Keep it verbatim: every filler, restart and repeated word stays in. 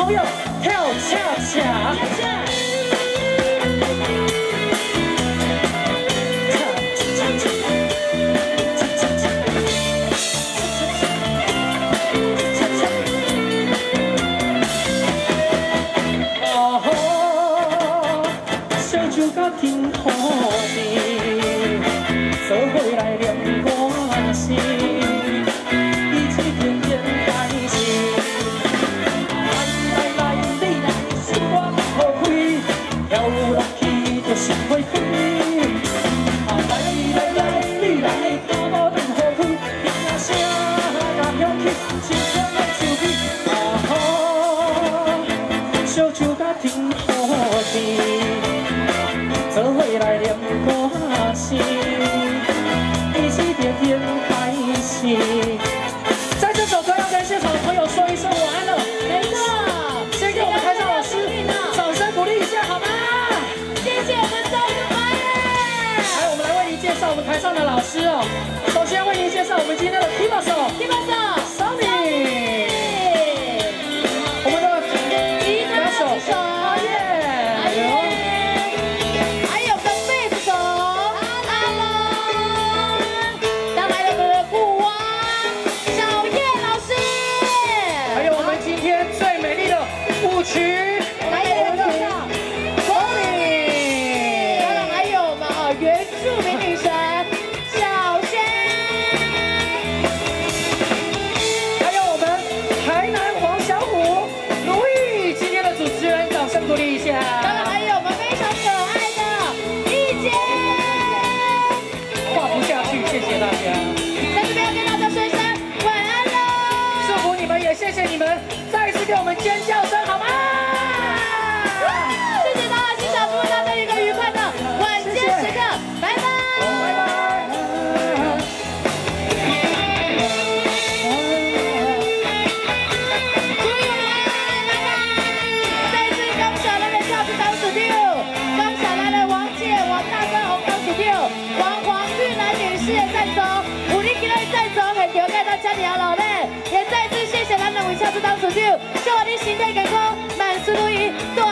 朋友跳恰恰。 天可是做伙来念歌诗，以这甜甜开始。来来来，你来心我好开，跳落去就是花开。啊来来来，你来跟我练好开，听声甲响起，心中的手起。啊好，烧酒甲天可是。 做伙来念歌诗，一起甜甜开始。在这首歌要跟现场的朋友说一声晚安了， 没错。 先给我们台上老师掌声鼓励一下好吗？ 谢谢我们周玉华耶！ 来，我们来为您介绍我们台上的老师哦。首先为您介绍我们今天的 keyboard 手 ，keyboard 手 Sunny， 我们的吉他手阿燕。 曲， 来有人唱， 光明， 当然还有我们啊原住民女神小仙， 还有我们台南黄小虎如意，今天的主持人，掌声鼓励一下。 当然还有我们非常可爱的一姐， 话不下去，谢谢大家。 在这边要跟大家说一声晚安喽， 祝福你们，也谢谢你们，再一次给我们尖叫声，好吗？ 谢谢大家，欣赏，祝福大家一个愉快的晚间时刻，拜拜， 拜拜。 祝你们拜拜！再次恭喜咱的跳市长属六，恭喜咱的王姐、王大哥、红长属六，王黄玉兰女士的赞助，有你今日赞助，现场给到遮尔老累，也再次谢谢咱两位跳市长属六，祝你身体健康，万事如意。